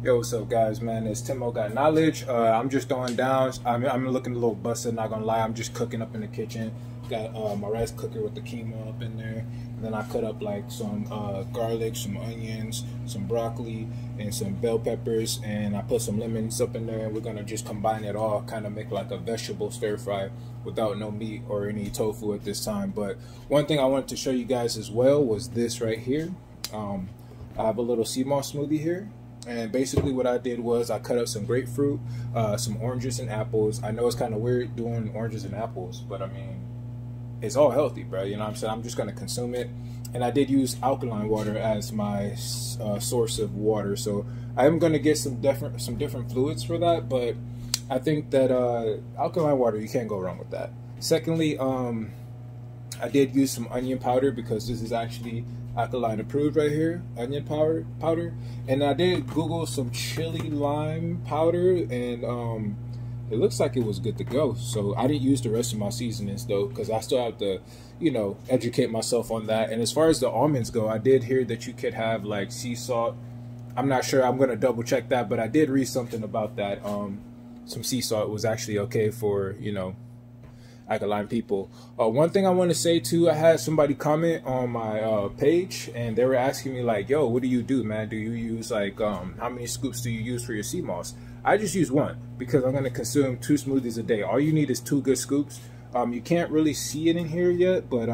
Yo, what's up, guys, man? It's Timo Got Knowledge. I'm just throwing down. I'm looking a little busted, not gonna lie. I'm just cooking up in the kitchen. Got my rice cooker with the quinoa up in there. And then I cut up like some garlic, some onions, some broccoli, and some bell peppers. And I put some lemons up in there. And we're gonna just combine it all, kind of make like a vegetable stir fry without no meat or any tofu at this time. But one thing I wanted to show you guys as well was this right here. I have a little Seamoss smoothie here. And basically what I did was I cut up some grapefruit, some oranges and apples. I know it's kind of weird doing oranges and apples, but I mean, it's all healthy, bro. You know what I'm saying? I'm just going to consume it. And I did use alkaline water as my source of water. So I am going to get some different fluids for that. But I think that alkaline water, you can't go wrong with that. Secondly, I did use some onion powder because this is actually alkaline approved right here, onion powder. And I did Google some chili lime powder, and it looks like it was good to go. So I didn't use the rest of my seasonings though, because I still have to, you know, educate myself on that. And as far as the almonds go, I did hear that you could have like sea salt. I'm not sure, I'm gonna double check that, but I did read something about that. Some sea salt was actually okay for, you know, alkaline people. One thing I want to say too, I had somebody comment on my page, and they were asking me like, yo, what do you do, man? Do you use like how many scoops do you use for your Seamoss? I just use one because I'm going to consume 2 smoothies a day. All you need is 2 good scoops. You can't really see it in here yet, but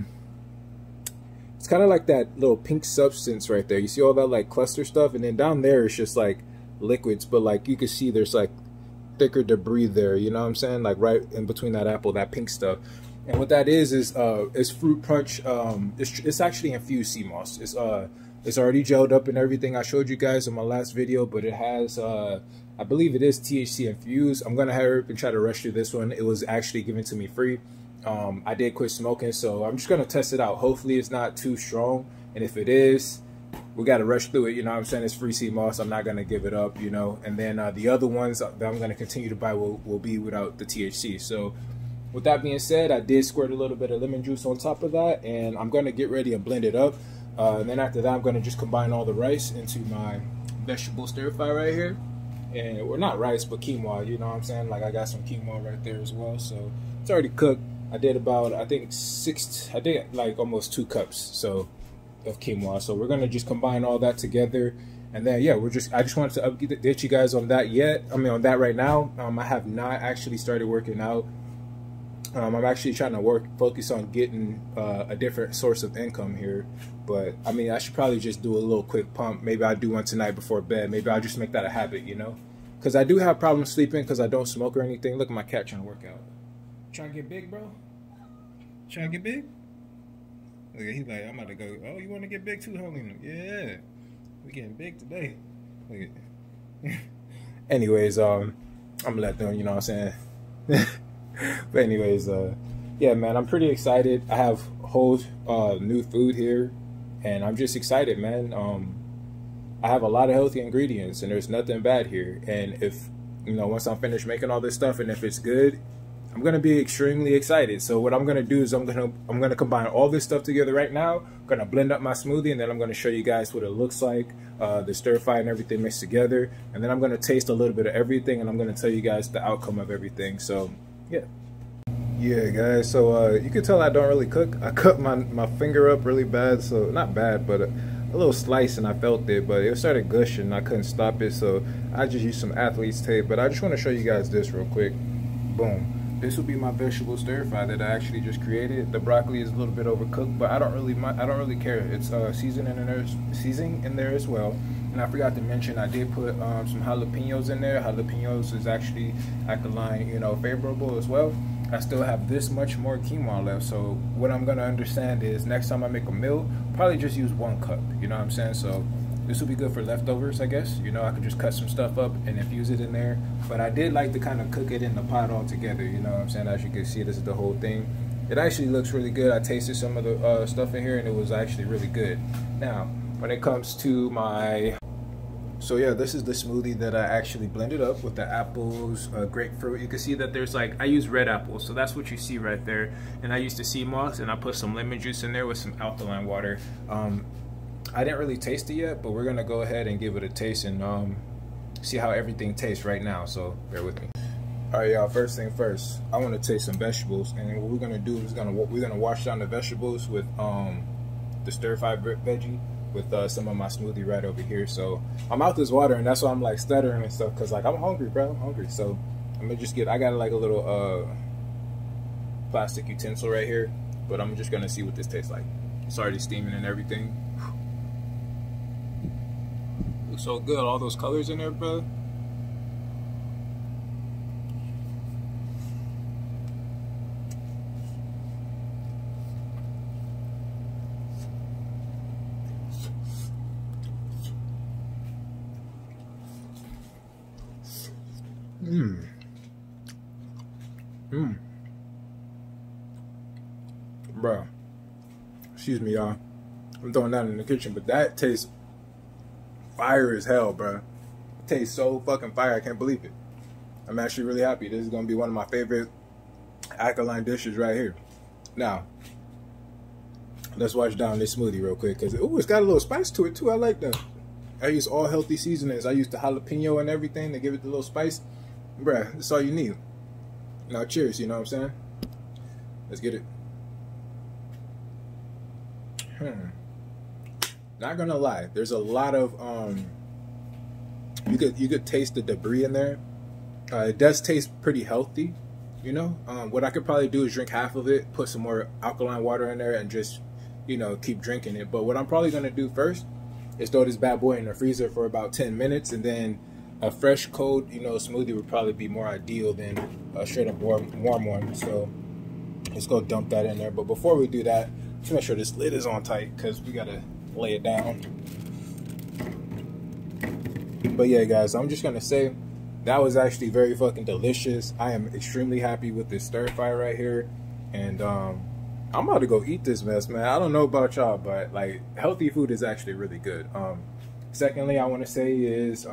it's kind of like that little pink substance right there. You see all that like cluster stuff, and then down there it's just like liquids, but like you can see there's like thicker debris there, you know what I'm saying, like right in between that apple, that pink stuff. And what that is fruit punch. It's actually infused Seamoss. It's already gelled up and everything. I showed you guys in my last video, but it has I believe it is THC infused. I'm gonna hurry up and try to rush through this one. It was actually given to me free. I did quit smoking, so I'm just gonna test it out. Hopefully it's not too strong, and if it is, we got to rush through it, you know what I'm saying? It's free Seamoss. I'm not going to give it up, you know. And then the other ones that I'm going to continue to buy will be without the THC. So with that being said, I did squirt a little bit of lemon juice on top of that, and I'm going to get ready and blend it up. And then after that, I'm going to just combine all the rice into my vegetable stir fry right here. And, well, not rice, but quinoa, you know what I'm saying? Like, I got some quinoa right there as well. So it's already cooked. I did about, I think, like almost 2 cups. So of quinoa. So we're gonna just combine all that together, and then yeah, I just wanted to update you guys on that on that right now. I have not actually started working out. I'm actually trying to focus on getting a different source of income here, but I mean, I should probably just do a little quick pump. Maybe I'll do one tonight before bed. Maybe I'll just make that a habit, you know, because I do have problems sleeping because I don't smoke or anything. Look at my cat trying to work out. Trying to get big, bro? Trying to get big? Look, he's like, I'm about to go. Oh, you want to get big too, homie? Yeah, we getting big today. Look at. Anyways, I'm gonna let them. You know what I'm saying? But anyways, yeah, man, I'm pretty excited. I have whole new food here, and I'm just excited, man. I have a lot of healthy ingredients, and there's nothing bad here. And if you know, once I'm finished making all this stuff, and if it's good, I'm gonna be extremely excited. So what I'm gonna do is I'm gonna combine all this stuff together right now. I'm gonna blend up my smoothie, and then I'm gonna show you guys what it looks like, the stir fry and everything mixed together. And then I'm gonna taste a little bit of everything, and I'm gonna tell you guys the outcome of everything. So yeah, guys. So you can tell I don't really cook. I cut my finger up really bad, so not bad, but a little slice, and I felt it, but it started gushing. I couldn't stop it, so I just used some athlete's tape. But I just want to show you guys this real quick. Boom. This will be my vegetable stir fry that I actually just created. The broccoli is a little bit overcooked, but I don't really care. It's seasoning in there as well. And I forgot to mention, I did put some jalapenos in there. Jalapenos is actually alkaline, you know, favorable as well. I still have this much more quinoa left. So what I'm gonna understand is next time I make a meal, probably just use 1 cup. You know what I'm saying? So this will be good for leftovers, I guess. You know, I could just cut some stuff up and infuse it in there. But I did like to kind of cook it in the pot all together. You know what I'm saying? As you can see, this is the whole thing. It actually looks really good. I tasted some of the stuff in here, and it was actually really good. Now, when it comes to my... So yeah, this is the smoothie that I actually blended up with the apples, grapefruit. You can see that there's like, I use red apples, so that's what you see right there. And I used the Seamoss, and I put some lemon juice in there with some alkaline water. I didn't really taste it yet, but we're gonna go ahead and give it a taste, and see how everything tastes right now. So bear with me. All right, y'all. First thing first, I want to taste some vegetables, and what we're gonna do is we're gonna wash down the vegetables with the stir-fried veggie with some of my smoothie right over here. So my mouth is watering. That's why I'm like stuttering and stuff, cause like I'm hungry, bro. I'm hungry. So I'm gonna just I got like a little plastic utensil right here, but I'm just gonna see what this tastes like. It's already steaming and everything. Looks so good. All those colors in there, bro. Bro, excuse me, y'all. I'm throwing that in the kitchen, but that tastes fire as hell, bro. It tastes so fucking fire. I can't believe it. I'm actually really happy. This is gonna be one of my favorite alkaline dishes right here. Now, let's wash down this smoothie real quick, because it's got a little spice to it too. I like that. I use all healthy seasonings. I use the jalapeno and everything to give it the little spice. Bruh, that's all you need. Now cheers, you know what I'm saying? Let's get it. Not gonna lie, there's a lot of you could taste the debris in there. It does taste pretty healthy, you know. What I could probably do is drink half of it, put some more alkaline water in there, and just, you know, keep drinking it. But what I'm probably gonna do first is throw this bad boy in the freezer for about 10 minutes, and then a fresh cold, you know, smoothie would probably be more ideal than a straight up warm one. So let's go dump that in there. But before we do that, let's make sure this lid is on tight, because we gotta lay it down. But yeah, guys, I'm just gonna say that was actually very fucking delicious. I am extremely happy with this stir fry right here, and I'm about to go eat this mess, man. I don't know about y'all, but like, healthy food is actually really good. Secondly, I want to say is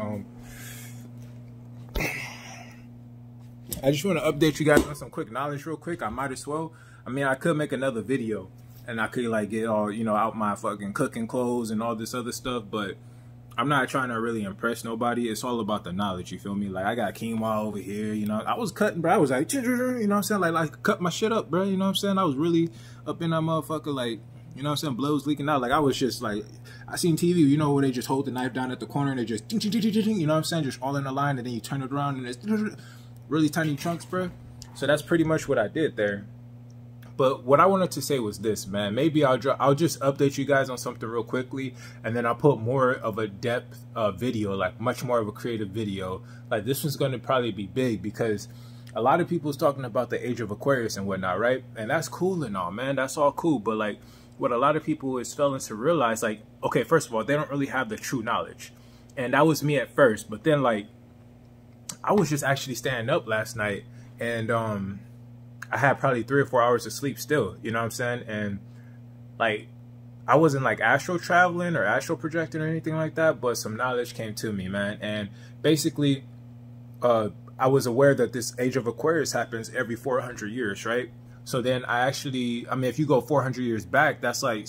I just want to update you guys on some quick knowledge real quick. I might as well. I mean, I could make another video and I could like get all, you know, out my fucking cooking clothes and all this other stuff, but I'm not trying to really impress nobody. It's all about the knowledge, you feel me? Like, I got quinoa over here, you know. I was cutting, bro. I was like, you know what I'm saying? Like cut my shit up, bro. You know what I'm saying? I was really up in that motherfucker, like, you know what I'm saying? Blood was leaking out. Like, I was just like, I seen TV, you know, where they just hold the knife down at the corner and they just, you know what I'm saying? Just all in a line, and then you turn it around and it's really tiny chunks, bro. So that's pretty much what I did there. But what I wanted to say was this, man. Maybe I'll just update you guys on something real quickly, and then I'll put more of a depth video, like much more of a creative video. Like, this one's going to probably be big, because a lot of people's talking about the age of Aquarius and whatnot, right? And that's cool and all, man. That's all cool. But like, what a lot of people is failing to realize, like, okay, first of all, they don't really have the true knowledge. And that was me at first. But then, like, I was just actually standing up last night, and I had probably 3 or 4 hours of sleep still, you know what I'm saying? And like, I wasn't like astral traveling or astral projecting or anything like that, but some knowledge came to me, man. And basically, I was aware that this age of Aquarius happens every 400 years, right? So then I mean, if you go 400 years back, that's like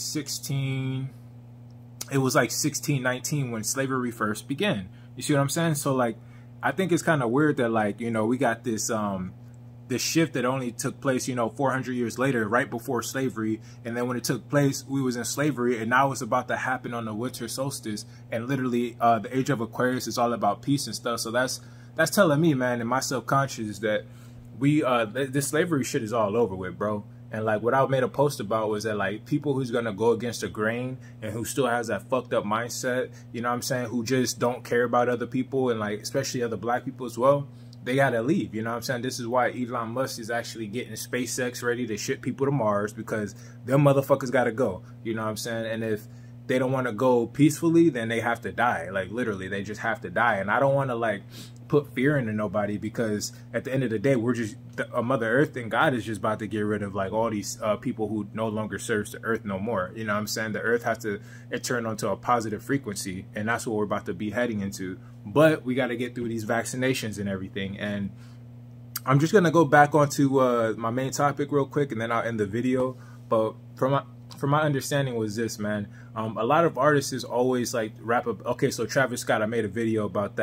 it was like 1619 when slavery first began. You see what I'm saying? So like, I think it's kind of weird that, like, you know, we got this this shift that only took place, you know, 400 years later, right before slavery. And then when it took place, we was in slavery, and now it's about to happen on the winter solstice. And literally, the age of Aquarius is all about peace and stuff. So that's telling me, man, in my subconscious, that this slavery shit is all over with, bro. And like, what I made a post about was that, like, people who's gonna go against the grain and who still has that fucked up mindset, you know what I'm saying, who just don't care about other people, and like, especially other black people as well, they gotta leave, you know what I'm saying? This is why Elon Musk is actually getting SpaceX ready to ship people to Mars, because them motherfuckers gotta go, you know what I'm saying? And if they don't want to go peacefully, then they have to die. Like, literally, they just have to die. And I don't want to like put fear into nobody, because at the end of the day, we're just a Mother Earth, and God is just about to get rid of like all these people who no longer serves the earth no more. You know what I'm saying? The earth has to turn onto a positive frequency, and that's what we're about to be heading into. But we got to get through these vaccinations and everything. And I'm just gonna go back onto my main topic real quick, and then I'll end the video. But from my understanding was this, man. A lot of artists is always like rap up. Okay, so Travis Scott, I made a video about that.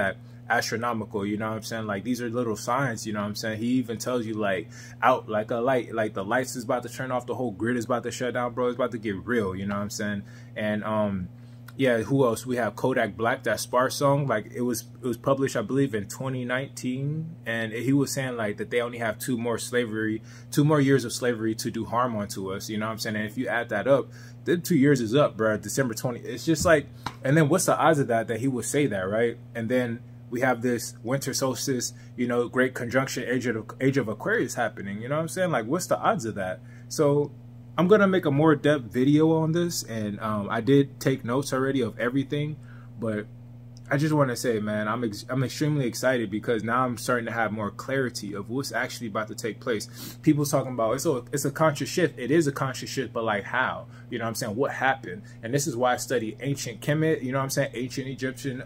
astronomical, you know what I'm saying? Like, these are little signs, you know what I'm saying? He even tells you, like, out like a light, like the lights is about to turn off, the whole grid is about to shut down, bro. It's about to get real, you know what I'm saying? And yeah, who else? We have Kodak Black, that Spar song. Like, it was published, I believe, in 2019, and he was saying like that they only have 2 more years of slavery to do harm onto us. You know what I'm saying? And if you add that up, the 2 years is up, bro. December 20. It's just like, and then what's the odds of that he would say that, right? And then we have this winter solstice, you know, great conjunction, age of Aquarius happening. You know what I'm saying? Like, what's the odds of that? So I'm going to make a more depth video on this, and I did take notes already of everything, but I just want to say, man, I'm extremely excited because now I'm starting to have more clarity of what's actually about to take place. People talking about it's a conscious shift. It is a conscious shift, but like how? You know what I'm saying? What happened? And this is why I study ancient Kemet, you know what I'm saying? Ancient Egyptian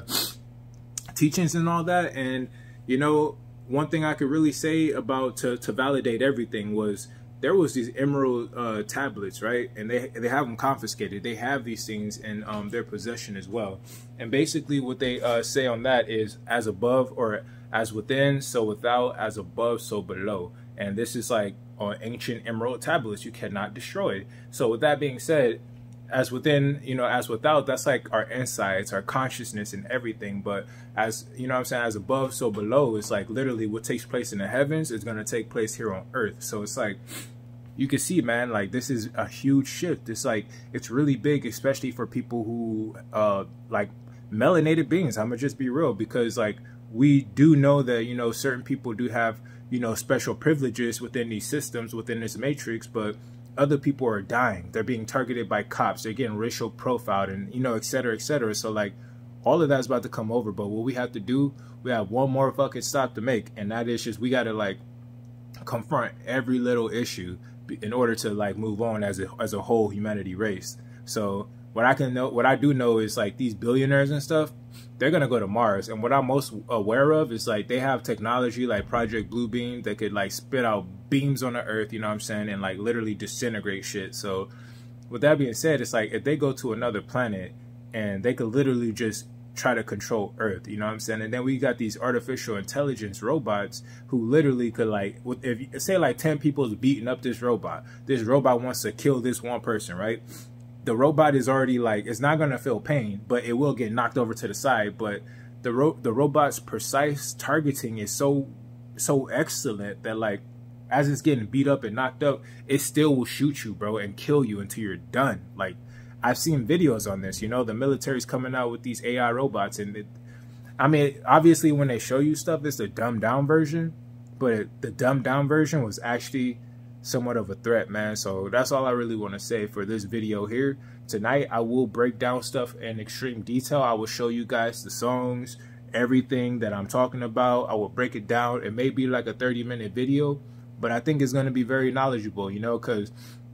teachings and all that. And, you know, one thing I could really say about to validate everything was, there was these emerald tablets, right? And they have them confiscated. They have these things in their possession as well. And basically what they say on that is, as above or as within, so without, as above, so below. And this is like on ancient emerald tablets, you cannot destroy it. So with that being said, as within, you know, as without, that's like our insights, our consciousness and everything. But as, you know what I'm saying, as above, so below, it's like literally what takes place in the heavens is going to take place here on earth. So it's like, you can see, man, like, this is a huge shift. It's like, it's really big, especially for people who like melanated beings. I'm gonna just be real, because like, we do know that, you know, certain people do have, you know, special privileges within these systems, within this matrix, but other people are dying. They're being targeted by cops. They're getting racial profiled and, you know, et cetera, et cetera. So like, all of that's about to come over. But what we have to do, we have one more fucking stop to make. And that is just, we got to like confront every little issue in order to like move on as a whole humanity race. So what I do know is like these billionaires and stuff, they're going to go to Mars. And what I'm most aware of is like they have technology like Project Bluebeam that could like spit out beams on the earth, you know what I'm saying, and like literally disintegrate shit. So with that being said, it's like if they go to another planet and they could literally just try to control Earth, you know what I'm saying? And then we got these artificial intelligence robots who literally could like, if say like 10 people is beating up this robot wants to kill this one person, right? The robot is already like, it's not going to feel pain, but it will get knocked over to the side. But the robot's precise targeting is so excellent that like, as it's getting beat up and knocked up, it still will shoot you, bro, and kill you until you're done. Like, I've seen videos on this, you know, the military's coming out with these AI robots. And I mean, obviously when they show you stuff, it's the dumbed down version, but the dumbed down version was actually somewhat of a threat, man. So that's all I really want to say for this video here. Tonight, I will break down stuff in extreme detail. I will show you guys the songs, everything that I'm talking about. I will break it down. It may be like a 30-minute video, but I think it's going to be very knowledgeable, you know, because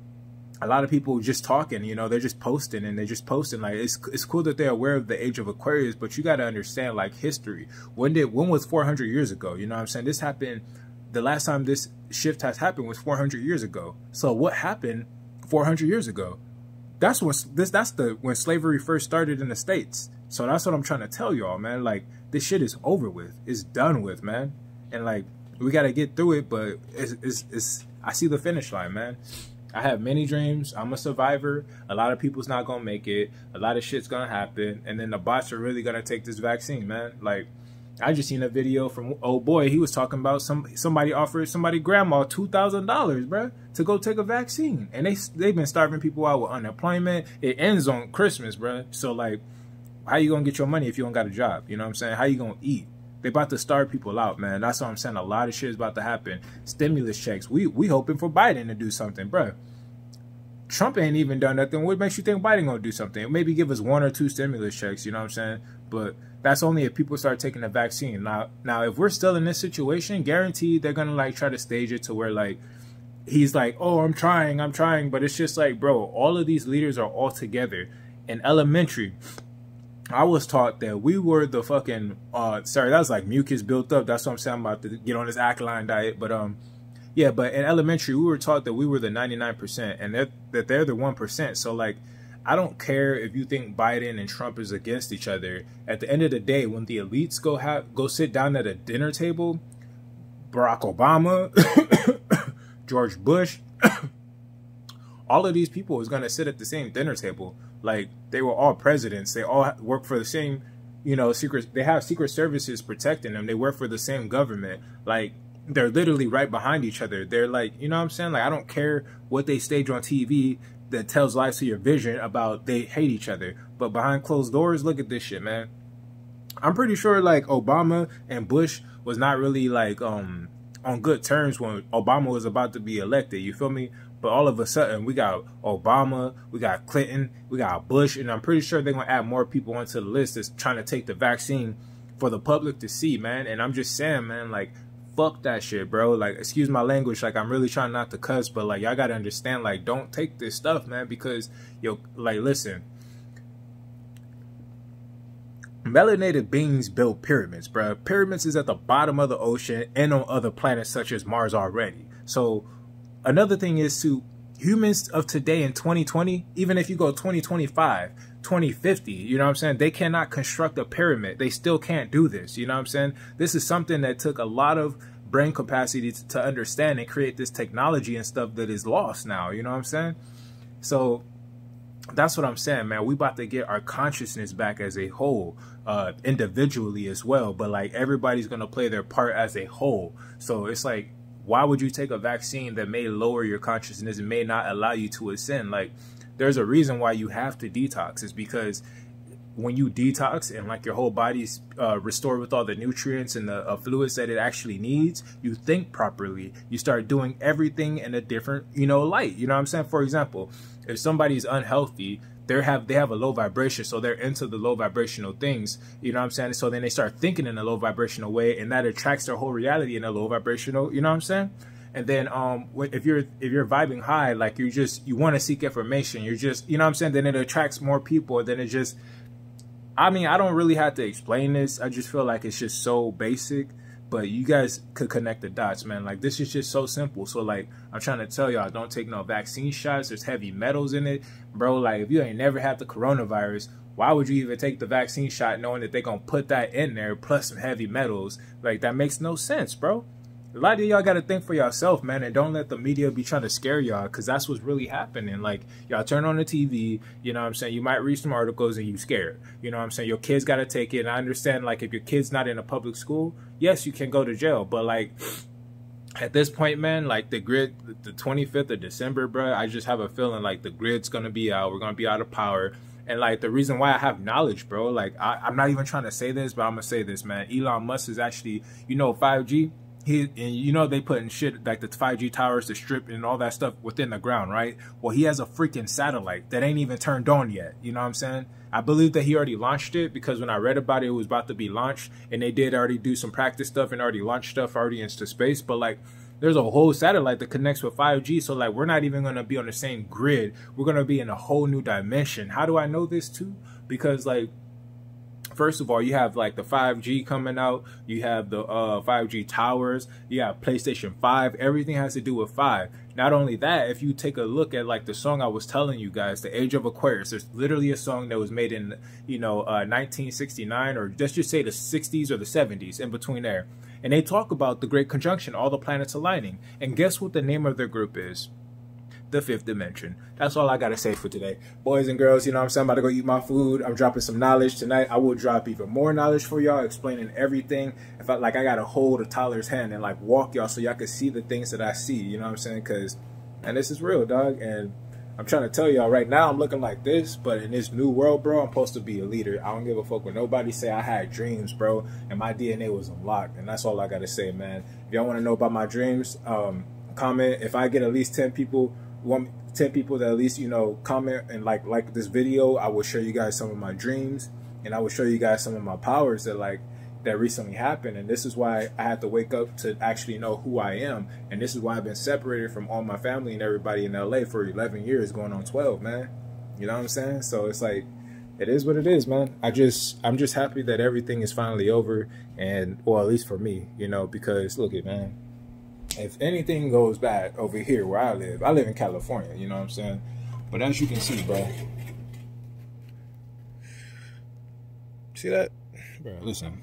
a lot of people just talking, you know, they're just posting and they're just posting. Like, it's cool that they're aware of the age of Aquarius, but you got to understand like history. When was 400 years ago? You know what I'm saying? This happened, the last time this shift has happened was 400 years ago. So what happened 400 years ago? That's when slavery first started in the States. So that's what I'm trying to tell y'all, man. Like, this shit is over with. It's done with, man. And like, we got to get through it, but I see the finish line, man. I have many dreams. I'm a survivor. A lot of people's not going to make it. A lot of shit's going to happen. And then the bots are really going to take this vaccine, man. Like, I just seen a video from, oh boy, he was talking about somebody offered somebody grandma $2,000, bro, to go take a vaccine. And they've been starving people out with unemployment. It ends on Christmas, bro. So like, how you going to get your money if you don't got a job? You know what I'm saying? How you going to eat? They about to starve people out, man. That's what I'm saying. A lot of shit is about to happen. Stimulus checks. We hoping for Biden to do something, bro. Trump ain't even done nothing. What makes you think Biden gonna do something? Maybe give us 1 or 2 stimulus checks, you know what I'm saying? But that's only if people start taking the vaccine. Now, if we're still in this situation, guaranteed they're gonna like try to stage it to where like he's like, oh, I'm trying, but it's just like, bro, all of these leaders are all together. In elementary, I was taught that we were the fucking sorry, that was like mucus built up. That's what I'm saying. I'm about to get on this alkaline diet, but yeah, but in elementary we were taught that we were the 99% and that they're the 1%. So like, I don't care if you think Biden and Trump is against each other. At the end of the day, when the elites go sit down at a dinner table, Barack Obama, George Bush, all of these people is going to sit at the same dinner table. Like, they were all presidents. They all work for the same, you know, they have secret services protecting them. They work for the same government. Like, they're literally right behind each other. They're like, you know what I'm saying? Like, I don't care what they stage on TV that tells lies to your vision about they hate each other. But behind closed doors, look at this shit, man. I'm pretty sure, like, Obama and Bush was not really, like, on good terms when Obama was about to be elected. You feel me? But all of a sudden, we got Obama, we got Clinton, we got Bush, and I'm pretty sure they're going to add more people onto the list that's trying to take the vaccine for the public to see, man. And I'm just saying, man, like, fuck that shit, bro. Like, excuse my language. Like, I'm really trying not to cuss, but, like, y'all got to understand, like, don't take this stuff, man, because, yo, like, listen. Melanated beings build pyramids, bro. Pyramids is at the bottom of the ocean and on other planets such as Mars already. So, another thing is to humans of today in 2020, even if you go 2025, 2050, you know what I'm saying? They cannot construct a pyramid. They still can't do this. You know what I'm saying? This is something that took a lot of brain capacity to understand and create this technology and stuff that is lost now. You know what I'm saying? So that's what I'm saying, man. We about to get our consciousness back as a whole, individually as well. But like, everybody's going to play their part as a whole. So it's like, why would you take a vaccine that may lower your consciousness and may not allow you to ascend? Like, there's a reason why you have to detox. It's because when you detox and like your whole body's restored with all the nutrients and the fluids that it actually needs, you think properly. You start doing everything in a different, you know, light. You know what I'm saying? For example, if somebody's unhealthy, they have a low vibration, so they're into the low vibrational things, you know what I'm saying? So then they start thinking in a low vibrational way, and that attracts their whole reality in a low vibrational, you know what I'm saying? And then if you're vibing high, like you want to seek information, you're just, you know what I'm saying? Then it attracts more people. Then it just, I mean, I don't really have to explain this. I just feel like it's just so basic, but you guys could connect the dots, man. Like, this is just so simple. So like, I'm trying to tell y'all, don't take no vaccine shots. There's heavy metals in it, bro. Like, if you ain't never had the coronavirus, why would you even take the vaccine shot knowing that they're going to put that in there plus some heavy metals? Like, that makes no sense, bro. A lot of y'all got to think for yourself, man, and don't let the media be trying to scare y'all, because that's what's really happening. Like, y'all turn on the TV, you know what I'm saying? You might read some articles and you scared. You know what I'm saying? Your kids got to take it. And I understand, like, if your kid's not in a public school, yes, you can go to jail. But, like, at this point, man, like, the grid, the 25th of December, bro, I just have a feeling like the grid's going to be out. We're going to be out of power. And, like, the reason why I have knowledge, bro, like, I'm not even trying to say this, but I'm going to say this, man. Elon Musk is actually, you know, 5G. And you know, they putting shit like the 5G towers, the strip and all that stuff within the ground, right? Well, he has a freaking satellite that ain't even turned on yet. You know what I'm saying? I believe that he already launched it, because when I read about it, it was about to be launched, and they did already do some practice stuff and already launched stuff already into space. But like, there's a whole satellite that connects with 5G. So like, we're not even going to be on the same grid. We're going to be in a whole new dimension. How do I know this too? Because like, first of all, you have like the 5G coming out. You have the 5G towers. You have PlayStation 5. Everything has to do with 5. Not only that, if you take a look at like the song I was telling you guys, The Age of Aquarius, there's literally a song that was made in, you know, 1969, or let's just say the 60s or the 70s, in between there. And they talk about the Great Conjunction, all the planets aligning. And guess what the name of their group is? The Fifth Dimension. That's all I gotta say for today, boys and girls. You know what I'm saying? I'm about to go eat my food. I'm dropping some knowledge tonight. I will drop even more knowledge for y'all, explaining everything. If I gotta hold a toddler's hand and like walk y'all so y'all can see the things that I see. You know what I'm saying? Because, and this is real, dog. And I'm trying to tell y'all right now, I'm looking like this, but in this new world, bro, I'm supposed to be a leader. I don't give a fuck what nobody say. I had dreams, bro, and my DNA was unlocked. And that's all I gotta say, man. If y'all want to know about my dreams, comment. If I get at least 10 people. 10 people that at least, you know, comment and like this video, I will show you guys some of my dreams, and I will show you guys some of my powers that recently happened. And this is why I had to wake up to actually know who I am. And this is why I've been separated from all my family and everybody in LA for 11 years, going on 12, man. You know what I'm saying? So it's like, it is what it is, man. I'm just happy that everything is finally over, and, well, at least for me, you know, because look it, man. If anything goes bad over here where I live in California, you know what I'm saying? But as you can see, bro, See that? Bro, listen.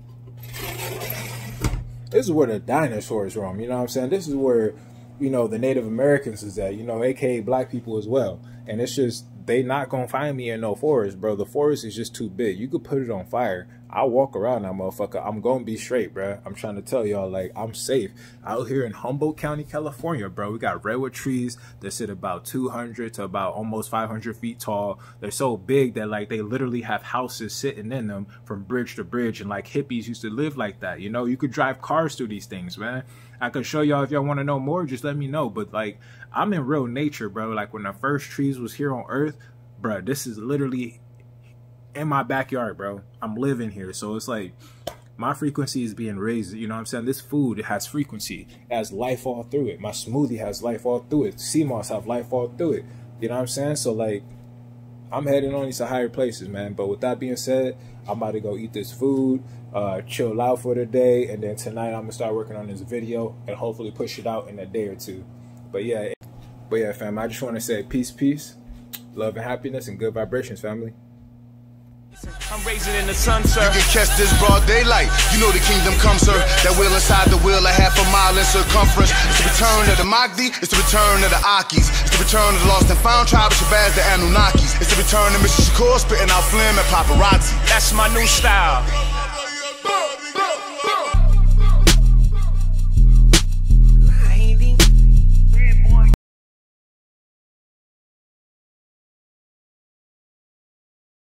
This is where the dinosaurs roam, you know what I'm saying? This is where, you know, the Native Americans is at, you know, aka black people as well. And it's just, they not gonna find me in no forest, bro. The forest is just too big. You could put it on fire. I'll walk around that motherfucker. I'm gonna be straight, bro. I'm trying to tell y'all, like, I'm safe. Out here in Humboldt County, California, bro, we got redwood trees that sit about 200 to about almost 500 feet tall. They're so big that, like, they literally have houses sitting in them from bridge to bridge. And, like, hippies used to live like that, you know? You could drive cars through these things, man. I could show y'all if y'all want to know more, just let me know. But, like, I'm in real nature, bro. Like, when the first trees was here on Earth, bro, this is literally in my backyard, bro. I'm living here. So it's like my frequency is being raised. You know what I'm saying? This food, it has frequency. It has life all through it. My smoothie has life all through it. Seamoss have life all through it. You know what I'm saying? So, like, I'm heading on to higher places, man. But with that being said, I'm about to go eat this food, chill out for the day, and then tonight I'm gonna start working on this video and hopefully push it out in a day or two. But yeah, fam, I just want to say peace, love and happiness, and good vibrations, family. I'm raising in the sun, sir. You can catch this broad daylight. You know the kingdom comes, sir. That wheel inside the wheel, a half a mile in circumference. It's the return of the Magdi. It's the return of the Akis. It's the return of the lost and found tribe of Shabazz, the Anunnakis. It's the return of Mr. Shakur spitting out phlegm and paparazzi. That's my new style.